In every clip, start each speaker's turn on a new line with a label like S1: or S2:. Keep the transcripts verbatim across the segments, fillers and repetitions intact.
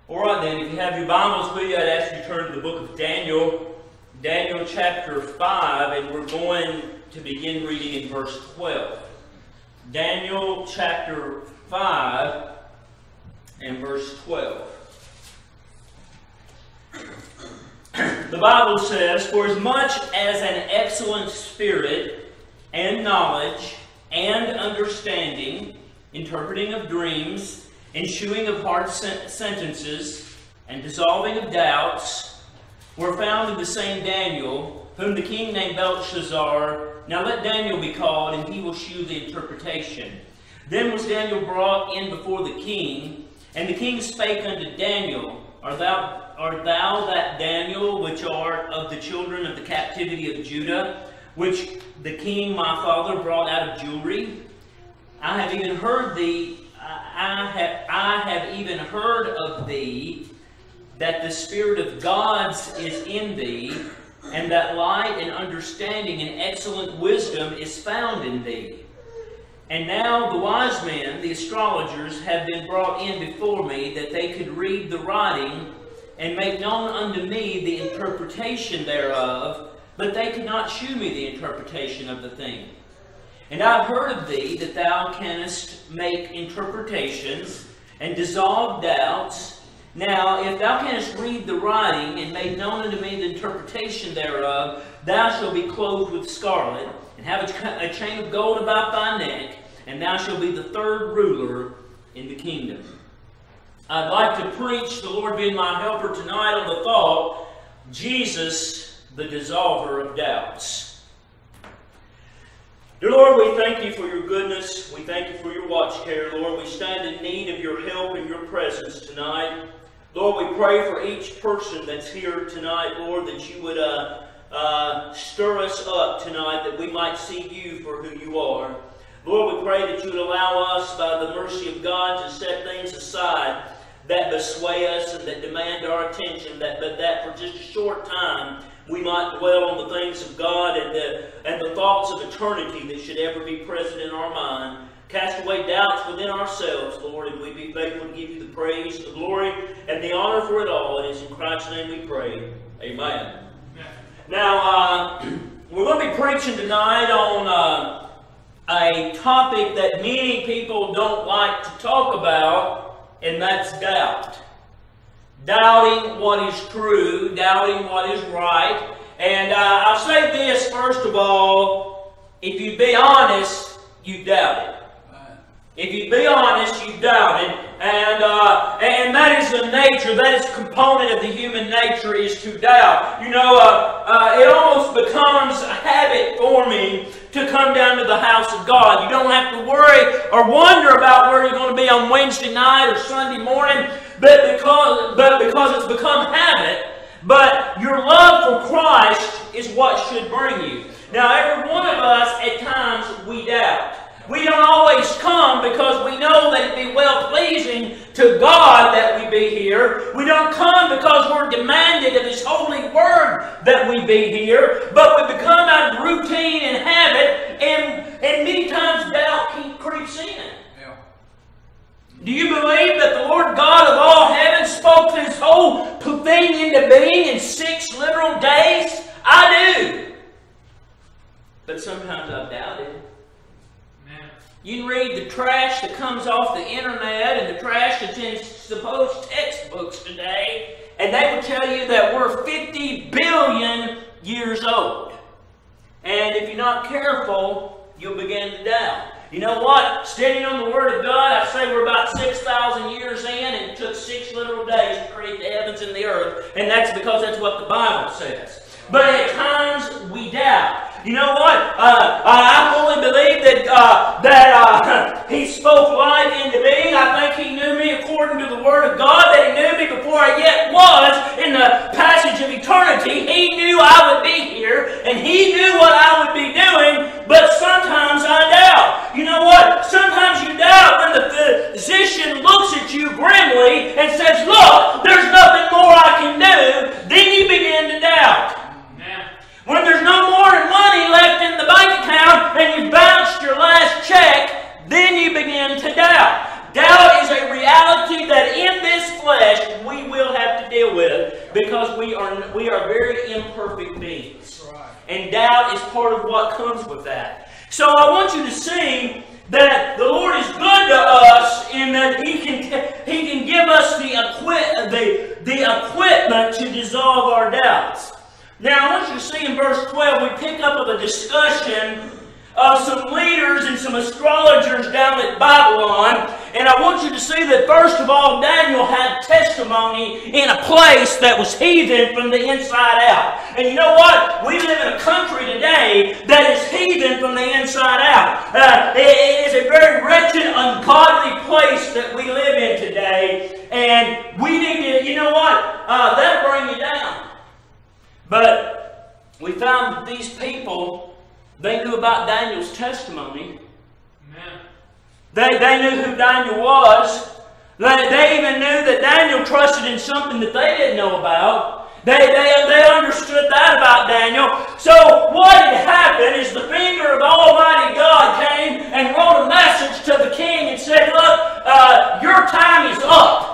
S1: All right then, if you have your Bibles with you, I'd ask you to turn to the book of Daniel, Daniel chapter five, and we're going to begin reading in verse twelve. Daniel chapter five and verse twelve. The Bible says, "For as much as an excellent spirit and knowledge and understanding, interpreting of dreams, ensuing of hard sen sentences, and dissolving of doubts, were found in the same Daniel, whom the king named Belshazzar. Now let Daniel be called, and he will shew the interpretation. Then was Daniel brought in before the king, and the king spake unto Daniel, Art thou, art thou that Daniel which art of the children of the captivity of Judah, which the king my father brought out of Jewry? I have even heard thee I have, I have even heard of thee, that the Spirit of God's is in thee, and that light and understanding and excellent wisdom is found in thee. And now the wise men, the astrologers, have been brought in before me, that they could read the writing, and make known unto me the interpretation thereof, but they could not shew me the interpretation of the thing. And I have heard of thee, that thou canst make interpretations, and dissolve doubts. Now, if thou canst read the writing, and make known unto me the interpretation thereof, thou shalt be clothed with scarlet, and have a chain of gold about thy neck, and thou shalt be the third ruler in the kingdom." I'd like to preach, the Lord being my helper tonight, on the thought, Jesus, the dissolver of doubts. Dear Lord, we thank you for your goodness. We thank you for your watch care, Lord. We stand in need of your help and your presence tonight. Lord, we pray for each person that's here tonight, Lord, that you would uh, uh, stir us up tonight, that we might see you for who you are. Lord, we pray that you would allow us, by the mercy of God, to set things aside that sway us and that demand our attention, that, but that for just a short time we might dwell on the things of God and the, and the thoughts of eternity that should ever be present in our mind. Cast away doubts within ourselves, Lord, and we be faithful to give you the praise, the glory, and the honor for it all. It is in Christ's name we pray. Amen. Amen. Now, uh, we're going to be preaching tonight on uh, a topic that many people don't like to talk about, and that's doubt. Doubting what is true, doubting what is right. And uh, I'll say this first of all, if you be honest, you doubt it. If you be honest, you doubt it. And, uh, and that is the nature, that is a component of the human nature, is to doubt. You know, uh, uh, it almost becomes a habit forming to come down to the house of God. You don't have to worry or wonder about where you're going to be on Wednesday night or Sunday morning, but because, but because it's become habit. But your love for Christ is what should bring you. Now, every one of us, at times, we doubt. We don't always come because we know that it be well-pleasing to God that we be here. We don't come because we're demanded of His holy word that we be here. But we become out of routine and habit, and, and many times doubt keep creeps in. Yeah. Do you believe that the Lord God of all heaven spoke this whole thing into being in six literal days? I do. But sometimes I've doubted. You can read the trash that comes off the internet and the trash that's in supposed textbooks today, and they will tell you that we're fifty billion years old. And if you're not careful, you'll begin to doubt. You know what? Standing on the Word of God, I say we're about six thousand years in, and it took six literal days to create the heavens and the earth, and that's because that's what the Bible says. But at times, we doubt. You know what? Uh, I fully believe that uh, that uh, He spoke life into being. I think He knew me according to the Word of God, that He knew me before I yet was in the passage of eternity. He knew I would be here, and He knew what I would be doing, but sometimes I doubt. You know what? Sometimes you doubt when the physician looks at you grimly and says, "Look, there's nothing more I can do." Then you begin to doubt. When there's no more money left in the bank account and you've bounced your last check, then you begin to doubt. Doubt is a reality that in this flesh we will have to deal with because we are, we are very imperfect beings. And doubt is part of what comes with that. So I want you to see that the Lord is good to us in that He can, He can give us the, equi the, the equipment to dissolve our doubts. Now I want you to see in verse twelve, we pick up of a discussion of some leaders and some astrologers down at Babylon. And I want you to see that first of all, Daniel had testimony in a place that was heathen from the inside out. And you know what? We live in a country today that is heathen from the inside out. Uh, it is a very wretched, ungodly place that we live in today. And we need to, you know what? Uh, that'll bring you down. But we found that these people, they knew about Daniel's testimony. Amen. They, they knew who Daniel was. They, they even knew that Daniel trusted in something that they didn't know about. They, they, they understood that about Daniel. So what had happened is the finger of Almighty God came and wrote a message to the king and said, look, uh, your time is up.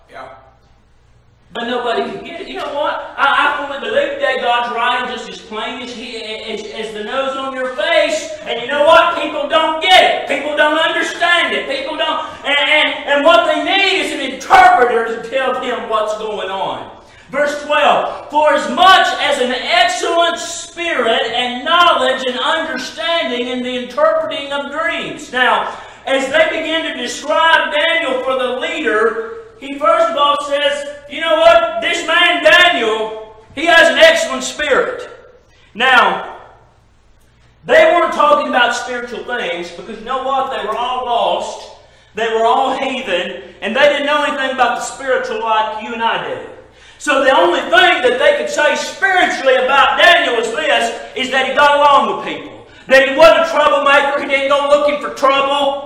S1: But nobody can get it. You know what? I, I fully believe that God's writing just as plain as, he, as, as the nose on your face. And you know what? People don't get it. People don't understand it. People don't. And, and, and what they need is an interpreter to tell them what's going on. Verse twelve. For as much as an excellent spirit and knowledge and understanding in the interpreting of dreams. Now, as they begin to describe Daniel for the leader, he first of all says, you know what? This man Daniel, he has an excellent spirit. Now, they weren't talking about spiritual things because you know what? They were all lost. They were all heathen. And they didn't know anything about the spiritual like you and I do. So the only thing that they could say spiritually about Daniel is this, is that he got along with people. That he wasn't a troublemaker. He didn't go looking for trouble.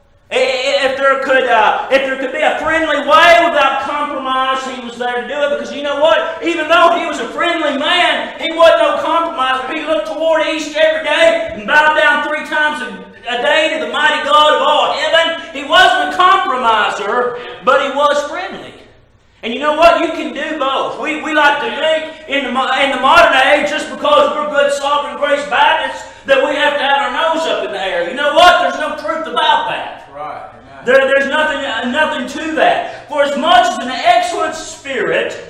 S1: If there could, uh, if there could be a friendly way without compromise, he was there to do it. Because you know what? Even though he was a friendly man, he wasn't no compromiser. He looked toward east every day and bowed down three times a, a day to the mighty God of all heaven. He wasn't a compromiser, but he was friendly. And you know what? You can do both. We, we like to think in the, in the modern age, just because we're good sovereign grace Baptists, that we have to have our nose up in the air. You know what? There's no truth about that.
S2: Right.
S1: There, there's nothing, uh, nothing to that. For as much as an excellent spirit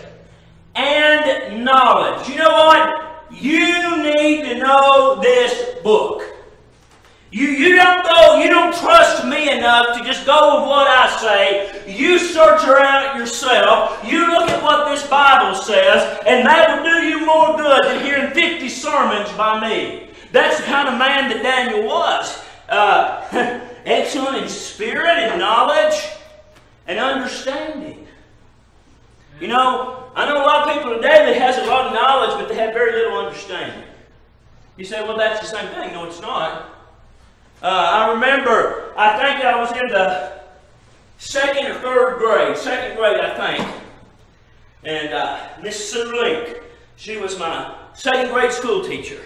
S1: and knowledge. You know what? You need to know this book. You, you don't go, you don't trust me enough to just go with what I say. You search her out yourself. You look at what this Bible says, and that will do you more good than hearing fifty sermons by me. That's the kind of man that Daniel was. Uh, excellent in spirit and knowledge and understanding. You know, I know a lot of people today that has a lot of knowledge, but they have very little understanding. You say, well, that's the same thing. No, it's not. Uh, I remember, I think I was in the second or third grade, second grade, I think. And uh, Miss Sue Link, she was my second grade school teacher.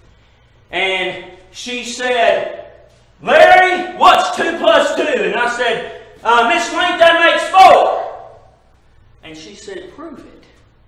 S1: And she said, Larry, what's two plus two? And I said, uh, Miss Link, that makes four. And she said, prove it.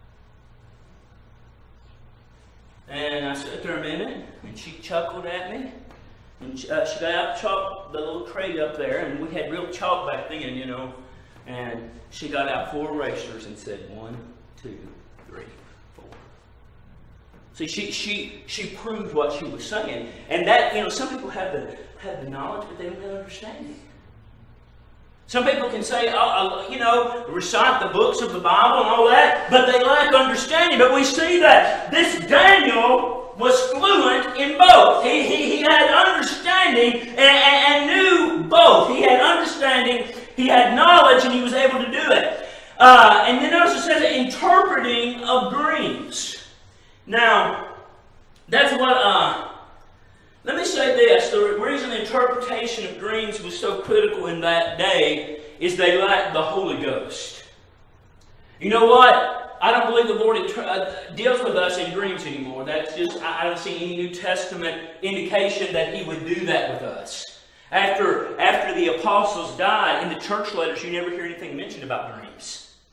S1: And I sat there a minute, and she chuckled at me. And she, uh, she got out the chalk, the little tray up there, and we had real chalk back then, you know. And she got out four erasers and said, one, two, three, four. See, she she she proved what she was saying, and that, you know, some people have the have the knowledge, but they don't have understanding. Some people can say, oh, you know, recite the books of the Bible and all that, but they lack understanding. But we see that this Daniel was fluent in both. He, he, he had understanding and, and, and knew both. He had understanding, he had knowledge, and he was able to do it. Uh, and then notice it says interpreting of dreams. Now, that's what, uh, let me say this. The reason the interpretation of dreams was so critical in that day is they lacked the Holy Ghost. You know what? I don't believe the Lord uh, deals with us in dreams anymore. That's just, I don't see any New Testament indication that He would do that with us. After, after the apostles died, in the church letters, you never hear anything mentioned about dreams.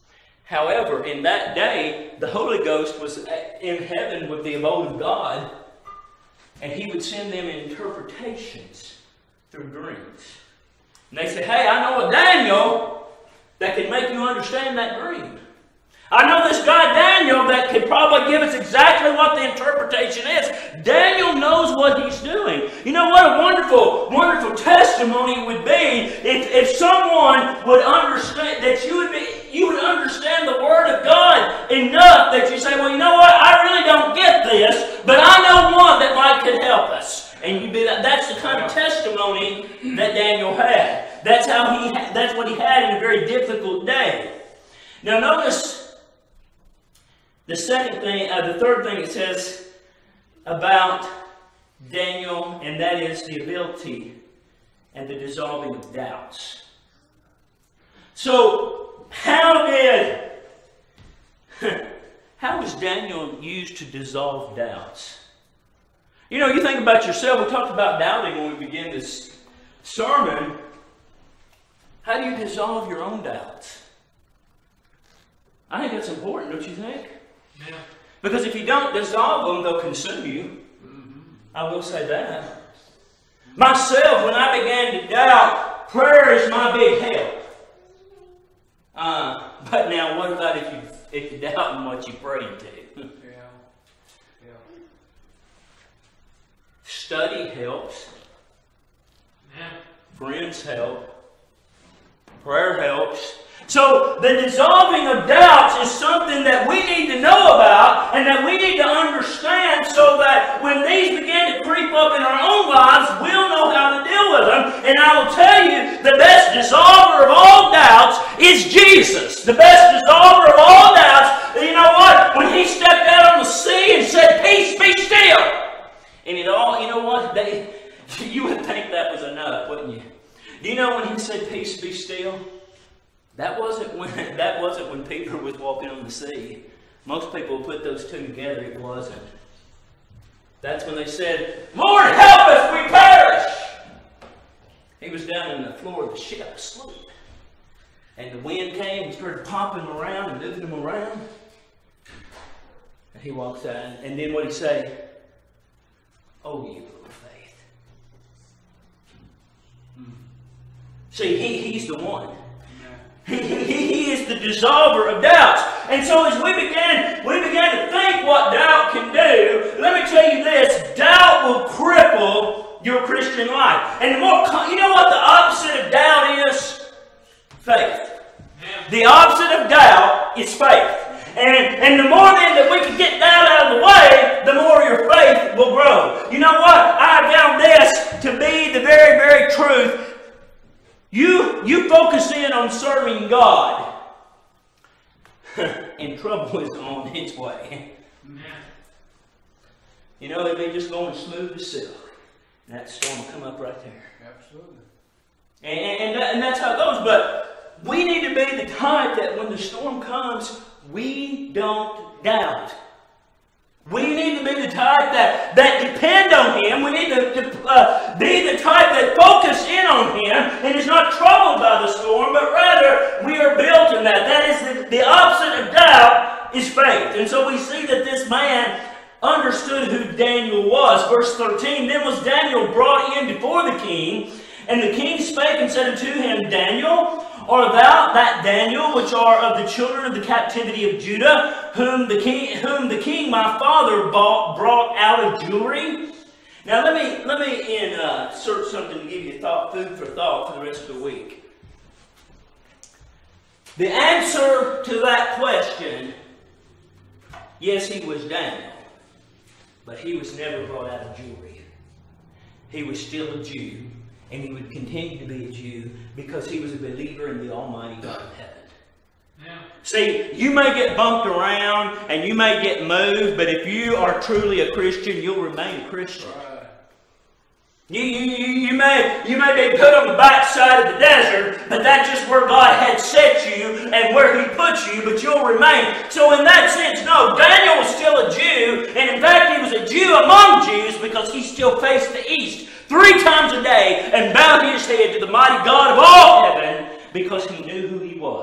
S1: However, in that day, the Holy Ghost was in heaven with the abode of God, and He would send them interpretations through dreams. And they say, hey, I know a Daniel that can make you understand that dream. I know this guy Daniel that could probably give us exactly what the interpretation is. Daniel knows what he's doing. You know what a wonderful, wonderful testimony it would be if, if someone would understand, that you would be, you would understand the Word of God enough that you say, well, you know what, I really don't get this, but I know one that might could help us. And you'd be that. That's the kind of testimony that Daniel had. That's how he. That's what he had in a very difficult day. Now notice. The second thing, uh, the third thing it says about Daniel, and that is the ability and the dissolving of doubts. So, how did, how was Daniel used to dissolve doubts? You know, you think about yourself. We talked about doubting when we began this sermon. How do you dissolve your own doubts? I think that's important, don't you think? Yeah. Because if you don't dissolve them, they'll consume you. Mm-hmm. I will say that. Myself, when I began to doubt, prayer is my big help. Uh, but now, what about if you if you doubt in what you prayed to? Yeah. Yeah. Study helps. Yeah. Friends help. Prayer helps. So the dissolving of doubts is something that we need to know about and that we need to understand so that when these begin to creep up in our own lives, we'll know how to deal with them. And I will tell you, the best dissolver of all doubts is Jesus. The best dissolver of all doubts, you know what? When He stepped out on the sea and said, peace, be still. And it all, you know what? They, you would think that was enough, wouldn't you? Do you know when He said, peace, be still? That wasn't when that wasn't when Peter was walking on the sea. Most people put those two together. It wasn't. That's when they said, Lord, help us, we perish. He was down in the floor of the ship asleep. And the wind came and started popping him around and moving him around. And he walks out. And then what did He say? Oh, you little faith. Hmm. See, he, he's the one. He, he, he is the dissolver of doubts. And so as we begin, we begin to think what doubt can do, let me tell you this, doubt will cripple your Christian life. And the more, you know what the opposite of doubt is? Faith. The opposite of doubt is faith. And, and the more then that we can get doubt out of the way, the more your faith will grow. You know what? I found this to be the very, very truth. You, you focus in on serving God, and trouble is on its way. You know, they'd be just going smooth as silk, and that storm will come up right there. Absolutely. And, and, that, and that's how it goes. But we need to be the type that when the storm comes, we don't doubt. We need to be the type that, that depend on Him. We need to, to uh, be the type that focus in on Him and is not troubled by the storm, but rather we are built in that. That is the, the opposite of doubt is faith. And so we see that this man understood who Daniel was. Verse thirteen, then was Daniel brought in before the king, and the king spake and said unto him, Daniel, art thou that Daniel, which are of the children of the captivity of Judah, whom the king, whom the king my father bought, brought out of jewelry? Now let me let me insert something to give you thought, food for thought for the rest of the week. The answer to that question, yes, he was Daniel, but he was never brought out of jewelry. He was still a Jew. And he would continue to be a Jew because he was a believer in the Almighty God of heaven. Yeah. See, you may get bumped around and you may get moved, but if you are truly a Christian, you'll remain a Christian. Right. You, you, you, may, you may be put on the backside of the desert, but that's just where God had set you and where He put you, but you'll remain. So in that sense, no, Daniel was still a Jew, and in fact he was a Jew among Jews because he still faced the east three times a day and bowed his head to the mighty God of all heaven because he knew who He was.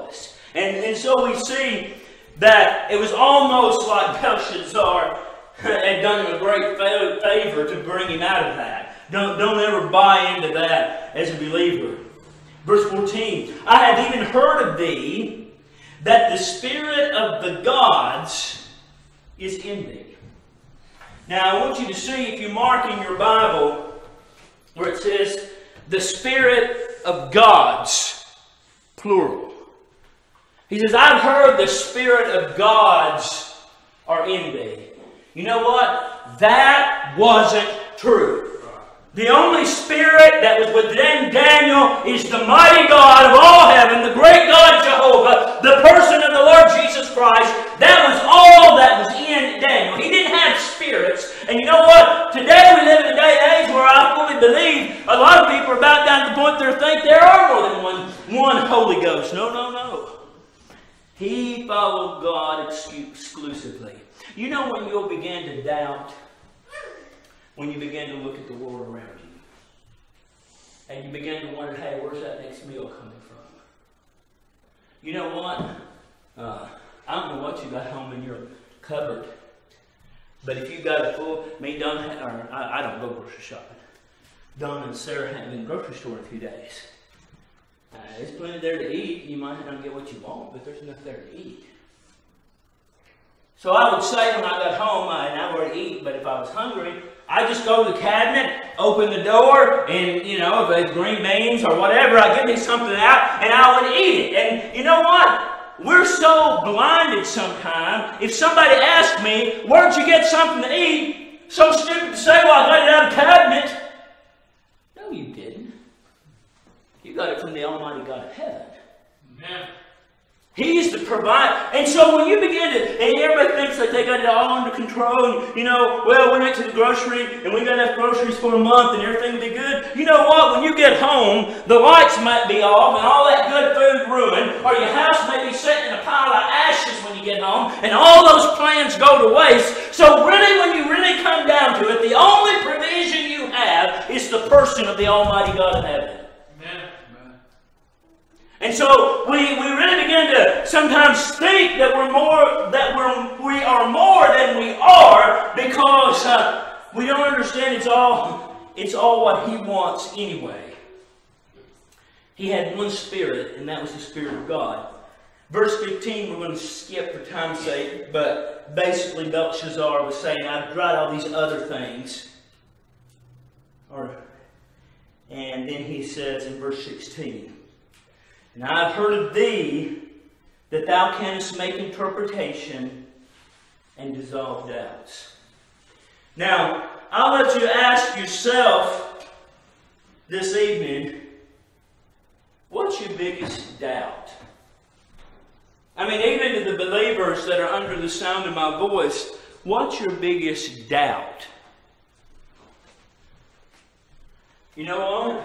S1: And, and so we see that it was almost like Belshazzar had done him a great favor to bring him out of that. Don't, don't ever buy into that as a believer. Verse fourteen, I have even heard of thee, that the spirit of the gods is in thee. Now I want you to see, if you mark in your Bible, where it says, the spirit of gods, plural. He says, I've heard the spirit of gods are in thee. You know what? That wasn't true. The only spirit that was within Daniel is the mighty God of all heaven, the great God Jehovah, the person of the Lord Jesus Christ. That was all that was in Daniel. He didn't have spirits. And you know what? Today we live in a day and age where I fully believe a lot of people are about down to the point they think there are more than one, one Holy Ghost. No, no, no. He followed God exclusively. You know when you'll begin to doubt? When you begin to look at the world around you. And you begin to wonder, hey, where's that next meal coming from? You know what? Uh, I don't know what you got home in your cupboard. But if you got a full, me, Donna, or I, I don't go grocery shopping. Donna and Sarah haven't been in the grocery store in a few days. Uh, there's plenty there to eat. You might not get what you want, but there's enough there to eat. So I would say when I got home, I had nowhere to eat, but if I was hungry, I just go to the cabinet, open the door, and, you know, if it's green beans or whatever, I get me something out, and I would eat it. And you know what? We're so blinded sometimes. If somebody asks me, where'd you get something to eat? So stupid to say, well, I got it out of the cabinet. No, you didn't. You got it from the Almighty God of heaven. Amen. He's the provider. And so when you begin to, and everybody thinks that they got it all under control, and, you know, well, we went to the grocery, and we got enough groceries for a month, and everything will be good. You know what? When you get home, the lights might be off, and all that good food ruined, or your house may be sitting in a pile of ashes when you get home, and all those plans go to waste. So really, when you really come down to it, the only provision you have is the person of the Almighty God of heaven. And so we, we really begin to sometimes think that we're more that we're we are more than we are because uh, we don't understand it's all it's all what He wants anyway. He had one spirit, and that was the Spirit of God. Verse fifteen, we're going to skip for time's sake, but basically Belshazzar was saying, I've tried all these other things. Or, and then he says in verse sixteen, and I have heard of thee that thou canst make interpretation and dissolve doubts. Now, I'll let you ask yourself this evening, what's your biggest doubt? I mean, even to the believers that are under the sound of my voice, what's your biggest doubt? You know what?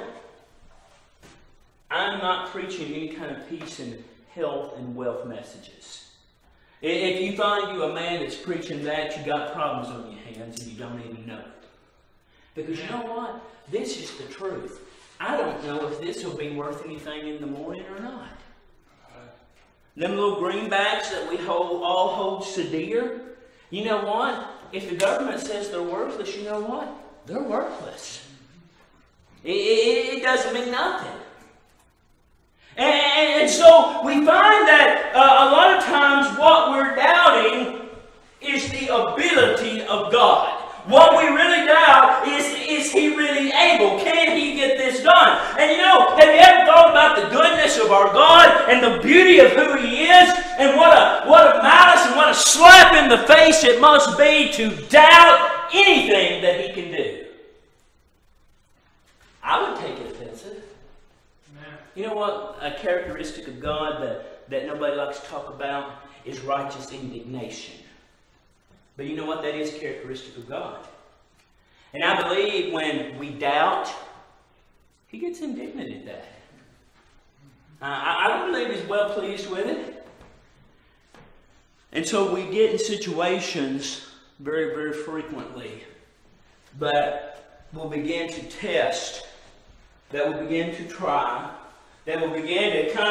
S1: I'm not preaching any kind of peace and health and wealth messages. If you find you a man that's preaching that, you got problems on your hands and you don't even know it. Because you know what? This is the truth. I don't know if this will be worth anything in the morning or not. Them little greenbacks that we hold, all hold so dear, you know what? If the government says they're worthless, you know what? They're worthless. It, it, it doesn't mean nothing. And, and so we find that uh, a lot of times what we're doubting is the ability of God. What we really doubt is, is He really able? Can He get this done? And you know, have you ever thought about the goodness of our God and the beauty of who He is? And what a, what a malice and what a slap in the face it must be to doubt anything that He can do. I would take it offensive. You know what? A characteristic of God that, that nobody likes to talk about is righteous indignation. But you know what? That is characteristic of God. And I believe when we doubt, He gets indignant at that. Uh, I, I don't believe He's well pleased with it. And so we get in situations very, very frequently that will begin to test, that will begin to try, that will begin to kind of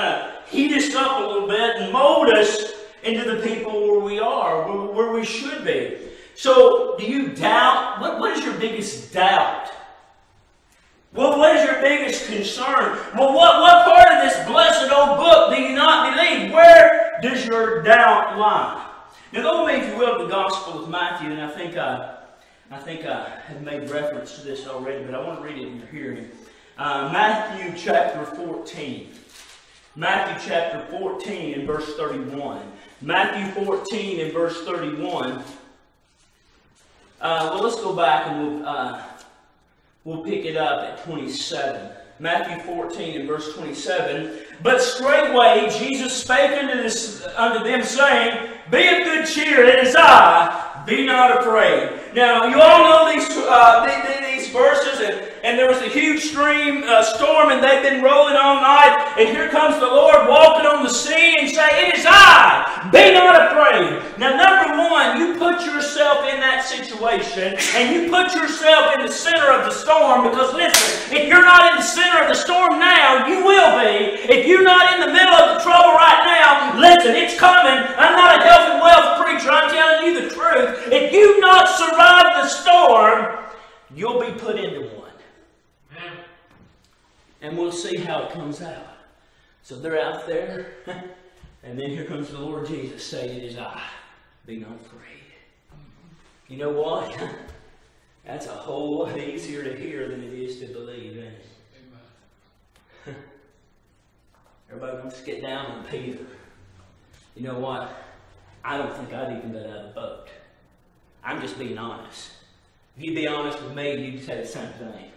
S1: heat us up a little bit and mold us into the people where we are, where, where we should be. So, do you doubt? What, what is your biggest doubt? Well, what is your biggest concern? Well, what, what part of this blessed old book do you not believe? Where does your doubt lie? Now, go with me, if you will, to the Gospel of Matthew, and I think I, I think I have made reference to this already, but I want to read it in your hearing. Uh, Matthew chapter fourteen. Matthew chapter fourteen and verse thirty-one. Matthew fourteen and verse thirty-one. Uh, well, let's go back and we'll, uh, we'll pick it up at twenty-seven. Matthew fourteen and verse twenty-seven. But straightway Jesus spake unto, this, unto them, saying, Be of good cheer, it is I, be not afraid. Now, you all know these, uh, these verses, and, and there was a huge stream, uh, storm, and they've been rolling all night, and here comes the Lord walking on the sea and say, It is I, be not afraid. Now, number one, you put yourself in that situation, and you put yourself in the center of the storm, because listen, if you're not in the center of the storm now, you will be. If you're not in the middle of the trouble right now, listen, it's coming. I'm not a health and wealth preacher, I'm telling you the truth. If you not survive the storm, you'll be put into one. Amen. And we'll see how it comes out. So they're out there, and then here comes the Lord Jesus saying, It is I, be not afraid. You know what? That's a whole lot easier to hear than it is to believe, isn't it? Amen. Everybody wants to get down on Peter. You know what? I don't think I'd even get out of the boat. I'm just being honest. If you'd be honest with me, you'd say the same thing.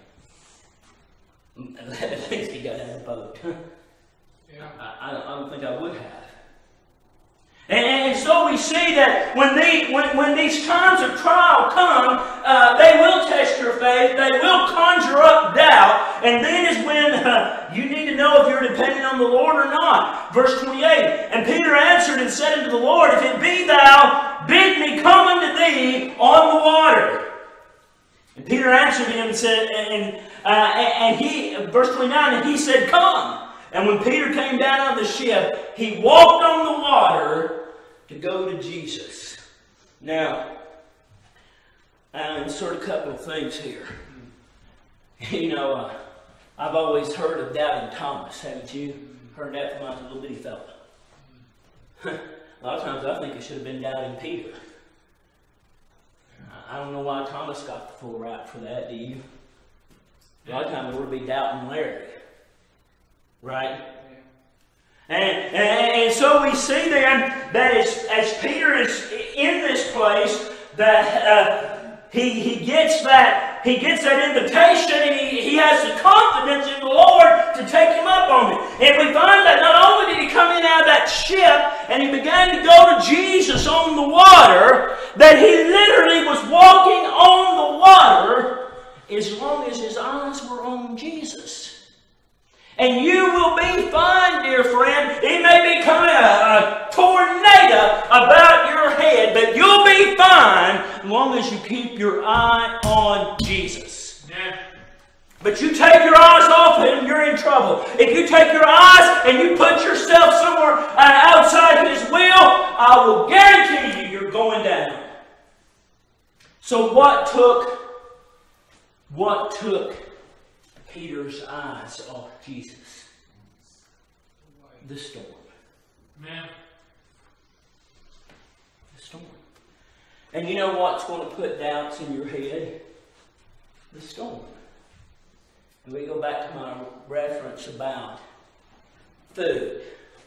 S1: At least he got out of the boat. Yeah. I, I, don't, I don't think I would have. And, and so we see that when, the, when, when these times of trial come, uh, they will test your faith. They will conjure up doubt. And then is when uh, you need to know if you're dependent on the Lord or not. Verse twenty-eight. And Peter answered and said unto the Lord, If it be thou, bid me come unto thee on the water. And Peter answered him and said, and, uh, and he, verse twenty-nine, and he said, Come. And when Peter came down out of the ship, he walked on the water to go to Jesus. Now, I'll insert a couple of things here. You know, uh, I've always heard of doubting Thomas, haven't you? Heard that from my little bitty fella. A lot of times I think it should have been doubting Peter. I don't know why Thomas got the full rap for that, do you? A lot of times it would be doubting Larry. Right? And, and, and so we see then that as, as Peter is in this place, that uh, he, he gets that he gets that invitation, and he, he has the confidence in the Lord to take him up on it. And we find that not only did he come in out of that ship and he began to go to Jesus on the water, that he literally was walking on the water as long as his eyes were on Jesus. And you will be fine, dear friend. It may be coming a, a tornado about your head, but you'll be fine as long as you keep your eye on Jesus. Yeah. But you take your eyes off him, you're in trouble. If you take your eyes and you put yourself somewhere uh, outside his will, I will guarantee you you're going down. So what took, what took Peter's eyes off Jesus? The storm. Man. The storm. And you know what's going to put doubts in your head? The storm. And we go back to my reference about food.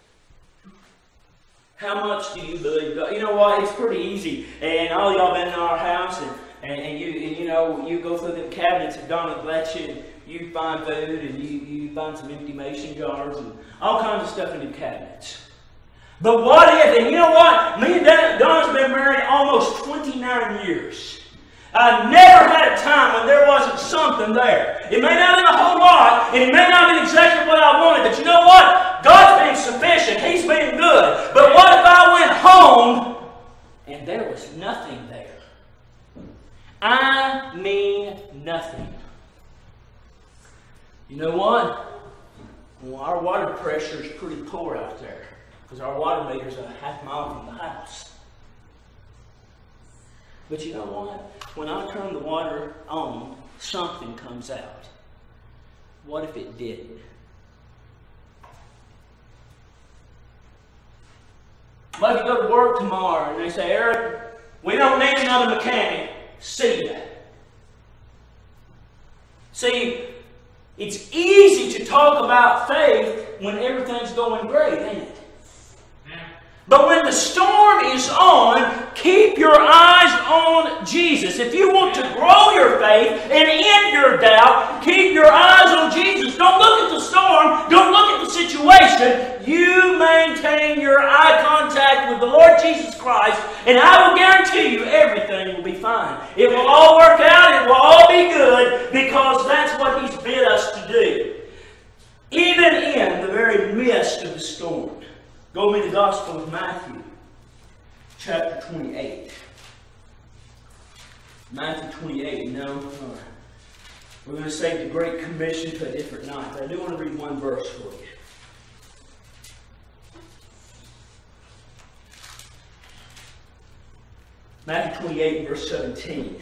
S1: How much do you believe God? You know what? It's pretty easy. And all y'all been in our house, and, and, and you and you know you go through the cabinets and Donna bless you. And you find food, and you, you find some empty mason jars and all kinds of stuff in the cabinets. But what if, and you know what? Me and Donna's been married almost twenty-nine years. I never had a time when there wasn't something there. It may not have been a whole lot, and it may not have been exactly what I wanted, but you know what? God's been sufficient. He's been good. But what if I went home and there was nothing there? I mean nothing. You know what? Well, our water pressure is pretty poor out there because our water meter's a half mile from the house. But you know what? When I turn the water on, something comes out. What if it didn't? Well, if you go to work tomorrow and they say, Eric, we don't need another mechanic. See ya. See, it's easy to talk about faith when everything's going great, ain't it? But when the storm is on, keep your eyes on Jesus. If you want to grow your faith and end your doubt, keep your eyes on Jesus. Don't look at the storm. Don't look at the situation. You maintain your eye contact with the Lord Jesus Christ, and I will guarantee you everything will be fine. It will all work out. It will all be good because that's what He's bid us to do. Even in the very midst of the storm. Go with me to the Gospel of Matthew, chapter twenty-eight. Matthew twenty-eight, you know, uh, we're going to save the Great Commission to a different night, but I do want to read one verse for you. Matthew twenty-eight, verse seventeen.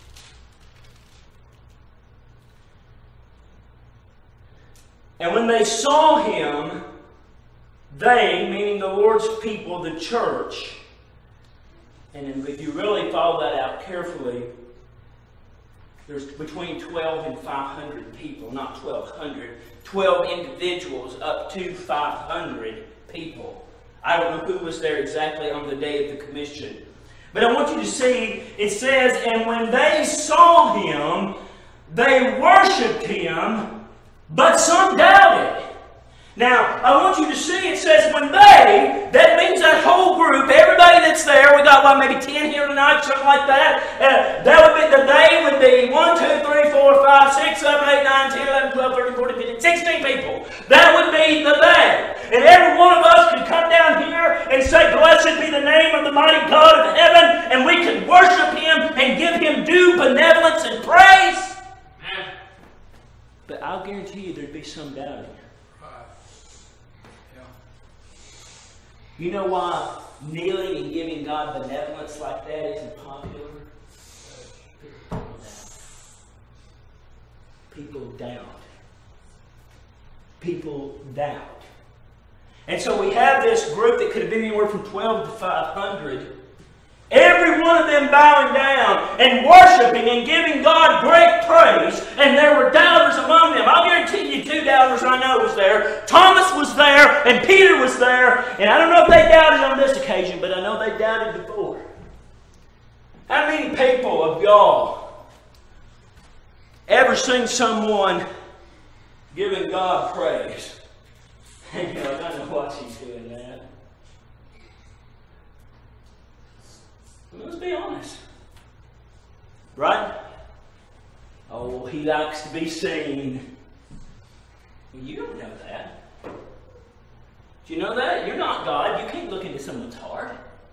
S1: And when they saw Him, they, meaning the Lord's people, the church, and if you really follow that out carefully, there's between twelve and five hundred people, not twelve hundred, twelve individuals up to five hundred people. I don't know who was there exactly on the day of the commission. But I want you to see, it says, and when they saw Him, they worshipped Him, but some doubted. Now, I want you to see, it says when they, that means that whole group, everybody that's there, we got what, maybe ten here tonight, something like that. Uh, that would be, the they would be one, two, three, four, five, six, seven, eight, nine, ten, eleven, twelve, thirteen, fourteen, fifteen, sixteen people. That would be the they. And every one of us could come down here and say, blessed be the name of the mighty God of heaven, and we could worship Him and give Him due benevolence and praise. But I'll guarantee you there'd be some doubting. You know why kneeling and giving God benevolence like that isn't popular? People doubt. People doubt. And so we have this group that could have been anywhere from twelve to five hundred. Every one of them bowing down and worshiping and giving God great praise. And there were doubters among them. I'll guarantee you two doubters I know was there. Thomas was there and Peter was there. And I don't know if they doubted on this occasion, but I know they doubted before. How many people of y'all ever seen someone giving God praise? And you're like, I know why she's doing that. Let's be honest. Right? Oh, he likes to be seen. You don't know that. Do you know that? You're not God. You can't look into someone's heart.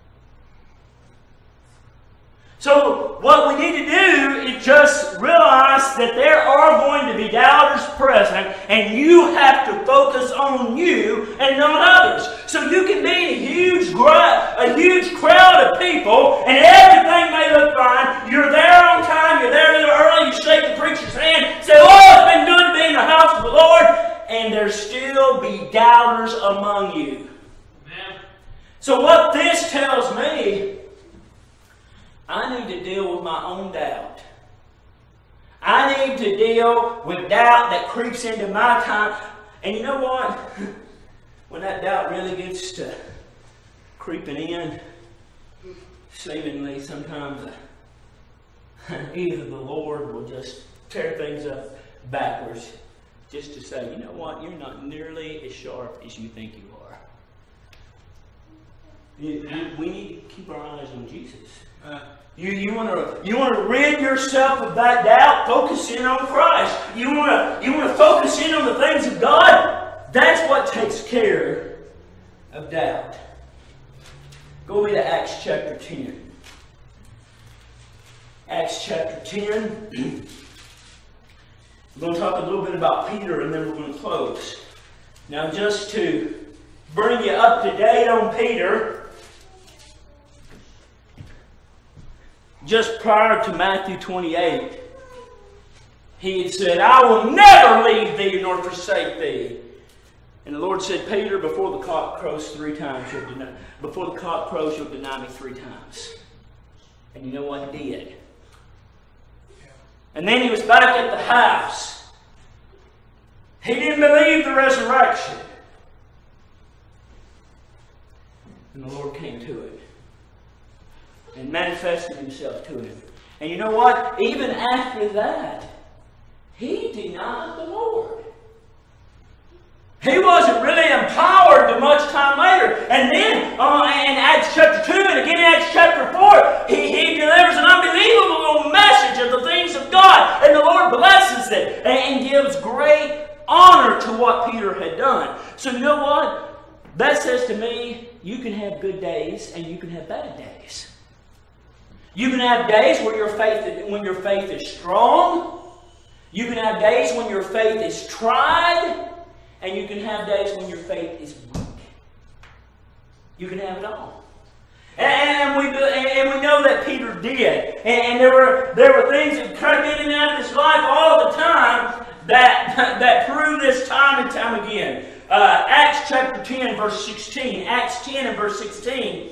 S1: So what we need to do is just realize that there are going to be doubters present, and you have to focus on you and not others. So you can be in a huge, a huge crowd of people, and everything may look fine. You're there on time. You're there a little early. You shake the preacher's hand. Say, "Oh, it's been good to be in the house of the Lord," and there still be doubters among you. Amen. So what this tells me, I need to deal with my own doubt. I need to deal with doubt that creeps into my time. And you know what? When that doubt really gets to creeping in, seemingly sometimes either the Lord will just tear things up backwards just to say, you know what? You're not nearly as sharp as you think you are. You, you, we need to keep our eyes on Jesus. Uh, you you want to you want to rid yourself of that doubt. Focus in on Christ. You want to you want to focus in on the things of God. That's what takes care of doubt. Go with me to Acts chapter ten. Acts chapter ten. We're going to talk a little bit about Peter, and then we're going to close. Now, just to bring you up to date on Peter, just prior to Matthew twenty-eight, he had said, I will never leave thee nor forsake thee. And the Lord said, Peter, before the cock crows three times, you'll deny, before the cock crows, you'll deny me three times. And you know what he did? And then he was back at the house. He didn't believe the resurrection. And the Lord came to him and manifested himself to him. And you know what? Even after that, he denied the Lord. He wasn't really empowered to much time later. And then uh, in Acts chapter two and again in Acts chapter four, he, he delivers an unbelievable message of the things of God. And the Lord blesses it and gives great honor to what Peter had done. So you know what? That says to me, you can have good days and you can have bad days. You can have days where your faith, when your faith is strong. You can have days when your faith is tried. And you can have days when your faith is weak. You can have it all. And we, and we know that Peter did. And there were, there were things that came in and out of his life all the time that, that proved this time and time again. Uh, Acts chapter ten, verse sixteen. Acts ten and verse sixteen.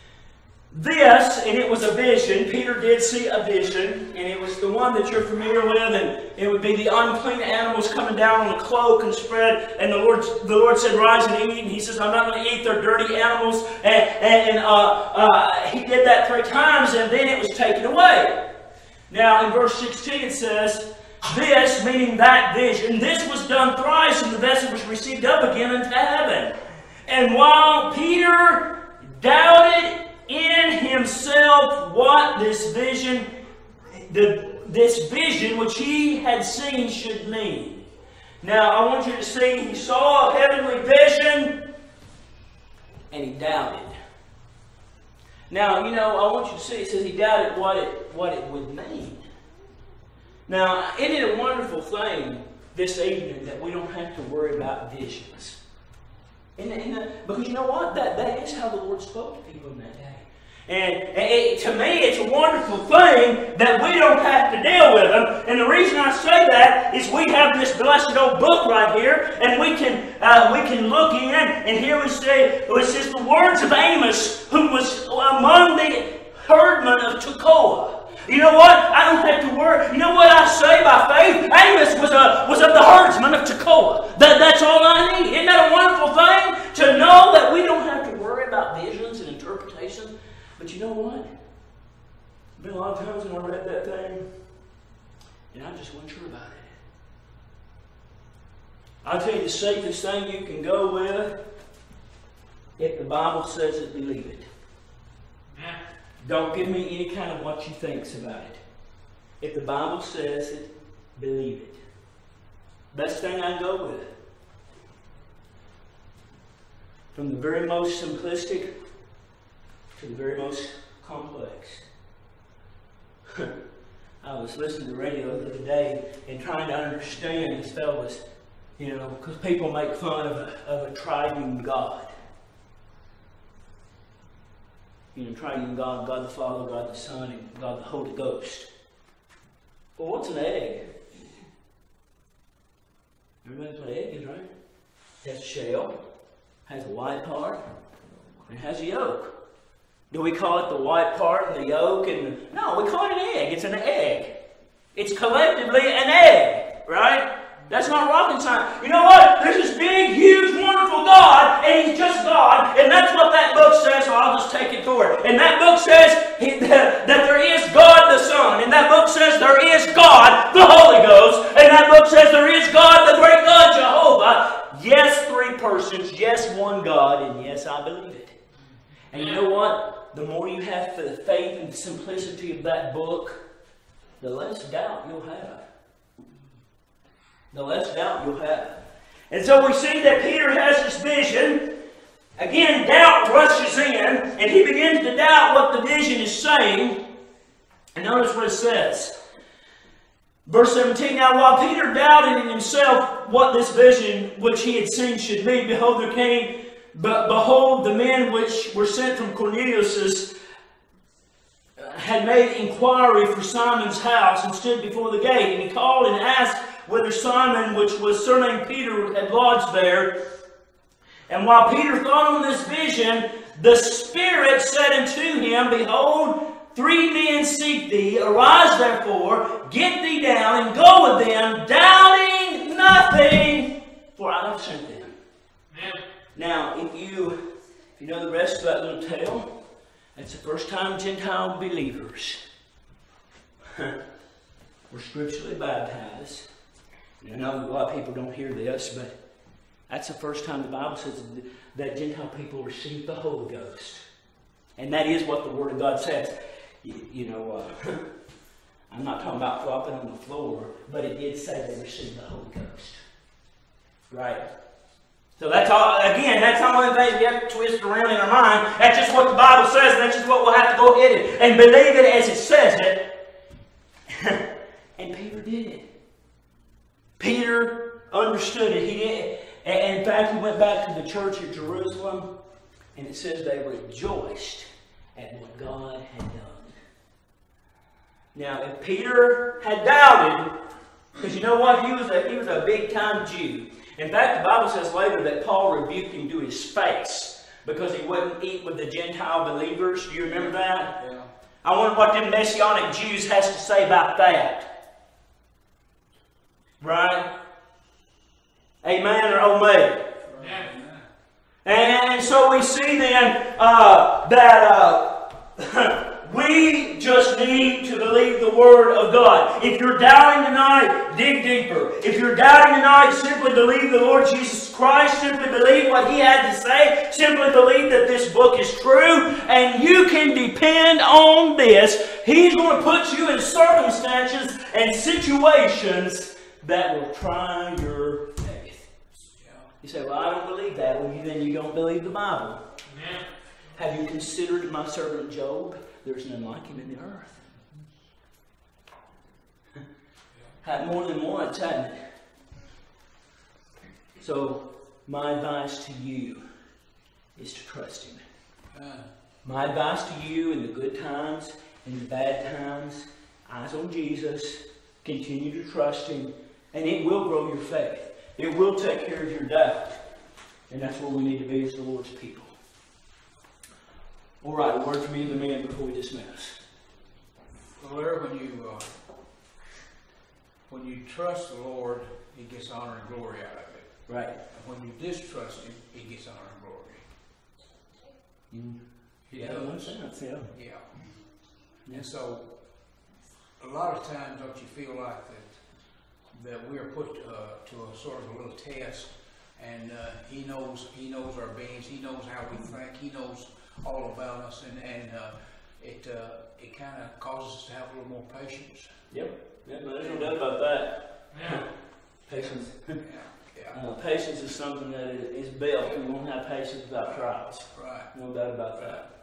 S1: This, and it was a vision. Peter did see a vision, and it was the one that you're familiar with, and it would be the unclean animals coming down on a cloak and spread. And the Lord, the Lord said, "Rise and eat." And He says, "I'm not going to eat their dirty animals." And, and, and uh, uh, He did that three times, and then it was taken away. Now, in verse sixteen, it says, "This," meaning that vision, "this was done thrice, and the vessel was received up again into heaven. And while Peter doubted in himself what this vision, the, this vision which he had seen should mean." Now, I want you to see, he saw a heavenly vision, and he doubted. Now, you know, I want you to see, it says he doubted what it, what it would mean. Now, isn't it a wonderful thing this evening that we don't have to worry about visions? And, and, because you know what? That, that is how the Lord spoke to people in that day. And it, to me, it's a wonderful thing that we don't have to deal with them. And the reason I say that is we have this blessed old book right here, and we can uh, we can look in, and here we say, it says the words of Amos, who was among the herdmen of Tekoa. You know what? I don't have to worry. You know what I say by faith? Amos was a was of the herdsmen of Tekoa. That, that's all I need. Isn't that a wonderful thing? To know that we don't have to worry about visions and interpretations. But you know what? There's been a lot of times when I read that thing, and I just wasn't sure about it. I'll tell you the safest thing you can go with, if the Bible says it, believe it. Don't give me any kind of what you think's about it. If the Bible says it, believe it. Best thing I can go with. From the very most simplistic to the very most complex. I was listening to the radio the other day and trying to understand these fellas, you know, because people make fun of a, of a triune God. You know, triune God, God the Father, God the Son, and God the Holy Ghost. Well, what's an egg? Everybody knows what an egg is, right? It has a shell, has a white part, and it has a yolk. Do we call it the white part and the yolk? And the, no, we call it an egg. It's an egg. It's collectively an egg, right? That's not rocket science. You know what? There's this big, huge, wonderful God, and He's just God, and that's what that book says, so I'll just take it for it. And that book says he, that, that there is God the Son, and that book says there is God the Holy Ghost, and that book says there is God the great God Jehovah. Yes, three persons, yes, one God, and yes, I believe it. And you know what? The more you have for the faith and the simplicity of that book, the less doubt you'll have. The less doubt you'll have. And so we see that Peter has this vision. Again, doubt rushes in, and he begins to doubt what the vision is saying. And notice what it says. Verse seventeen, now while Peter doubted in himself what this vision which he had seen should be, behold, there came, but behold, the men which were sent from Cornelius had made inquiry for Simon's house, and stood before the gate. And he called and asked whether Simon, which was surnamed Peter, had lodged there. And while Peter thought on this vision, the Spirit said unto him, behold, three men seek thee. Arise therefore, get thee down, and go with them, doubting nothing, for I have sent them. Amen. Now, if you, if you know the rest of that little tale, that's the first time Gentile believers were scripturally baptized. I know a lot of people don't hear this, but that's the first time the Bible says that Gentile people received the Holy Ghost. And that is what the Word of God says. You, you know, uh, I'm not talking about flopping on the floor, but it did say they received the Holy Ghost. Right? So that's all, again, that's not one of the things we have to twist around in our mind. That's just what the Bible says, and that's just what we'll have to go ahead and, and believe it as it says it. And Peter did it. Peter understood it. He did. And in fact, he went back to the church at Jerusalem, and it says they rejoiced at what God had done. Now, if Peter had doubted, because you know what? He was a, he was a big-time Jew. In fact, the Bible says later that Paul rebuked him to his face because he wouldn't eat with the Gentile believers. Do you remember that? Yeah. I wonder what them Messianic Jews has to say about that. Right? Amen or oh me? Yeah. And, and so we see then uh, that uh, we just need to believe the Word of God. If you're doubting tonight, dig deeper. If you're doubting tonight, simply believe the Lord Jesus Christ. Simply believe what He had to say. Simply believe that this book is true. And you can depend on this. He's going to put you in circumstances and situations that will try your faith. You say, well, I don't believe that. Well, then you don't believe the Bible. Amen. Have you considered my servant Job? There's none like him in the earth. Had more than once, hadn't it? So, my advice to you is to trust Him. My advice to you in the good times, in the bad times, eyes on Jesus, continue to trust Him, and it will grow your faith. It will take care of your doubt. And that's where we need to be as the Lord's people. All right, a word from either man before we dismiss.
S2: Well, Larry, when you uh, when you trust the Lord, He gets honor and glory out of it.
S1: Right.
S2: And when you distrust Him, He gets honor and glory.
S1: Mm.
S2: He
S1: yeah,
S2: does.
S1: Sense, yeah.
S2: Yeah. Yeah. And so, a lot of times, don't you feel like that that we are put uh, to a sort of a little test, and uh, He knows He knows our beings, He knows how we think, He knows all about us, and and uh, it uh, it kind of causes us to have a little more patience.
S1: Yep, yeah, there's no doubt about that. Yeah. Patience. Yeah. Yeah. Uh, patience is something that is built. We won't have patience without trials.
S2: Right.
S1: No doubt about that.